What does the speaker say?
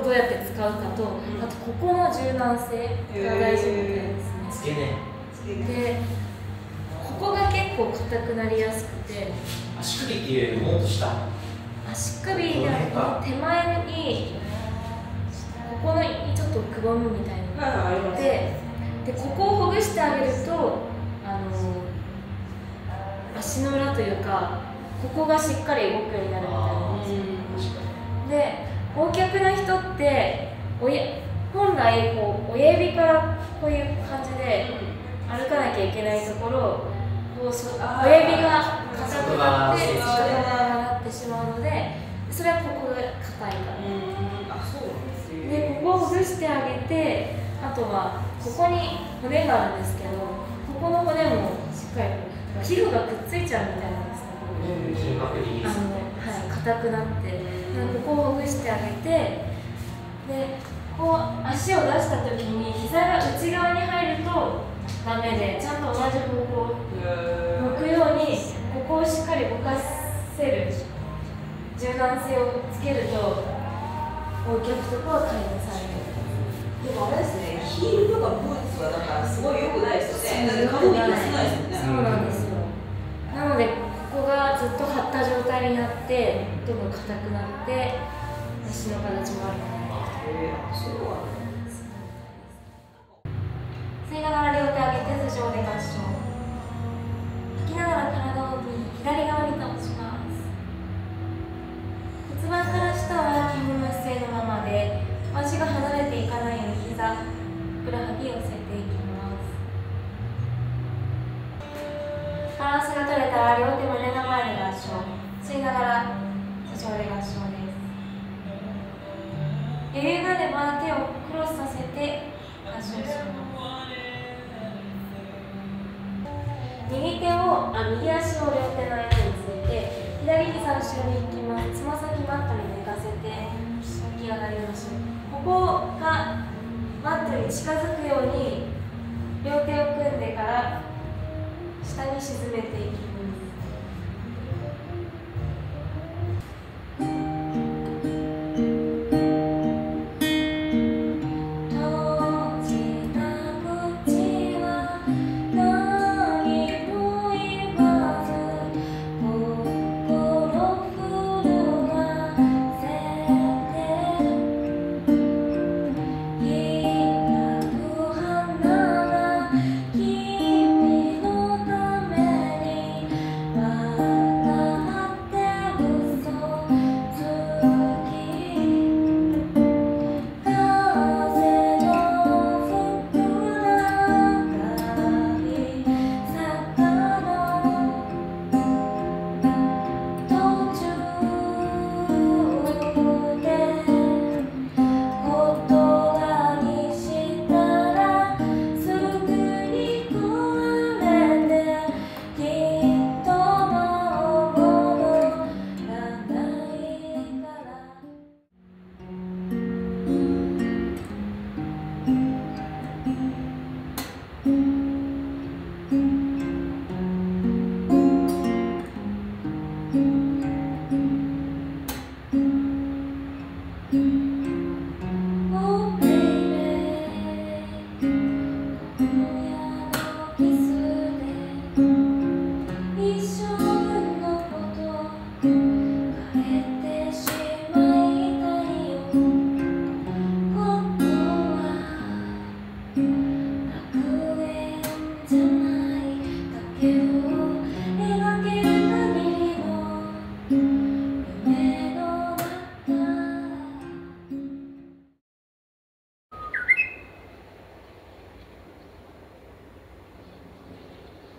どうやって使うかと、あとここの柔軟性が大事みたいですね。 付け根で、ここが結構硬くなりやすくて、 足首っていうよりももっと下、 足首が手前にここのちょっとくぼみみたいなのがあって、でここをほぐしてあげると足の裏というかここがしっかり動くようになるみたいなんですよ。で、O脚な人って本来こう親指からこういう感じで歩かなきゃいけないところを親指が硬くなって外側がなってしまうので、それはここが硬いから。で、ここをほぐしてあげて、あとはここに骨があるんですけど、ここの骨もしっかり皮膚がくっついちゃうみたいなんですね。硬くなって、ここをほぐしてあげて、で、こう足を出した時に膝が内側に入るとダメで、ちゃんと同じ方向向くようにここをしっかり動かせる柔軟性をつけるとO脚とかは改善される。 でもあれですね、ヒールとかブーツはだからすごい良くないですよね。だって可動域が少ないですよね。 そうなんですよ。なのでここがずっと張った状態になってどんどん硬くなって足の形も悪くなる。 そうなんだ。 吸いながら両手上げて頭上で合掌。吐きながら体を左側に倒します。骨盤から下は基本の姿勢のままで、足が離れていかないように膝、ふくらはぎ寄せていきます。バランスが取れたら両手胸の前で合掌。吸いながら頭上で合掌です。余裕があれば手をクロスさせて合掌します。右足を両手の間について、左膝後ろに行きます。つま先マットに寝かせて起き上がりましょう。ここがマットに近づくように両手を組んでから下に沈めていきます。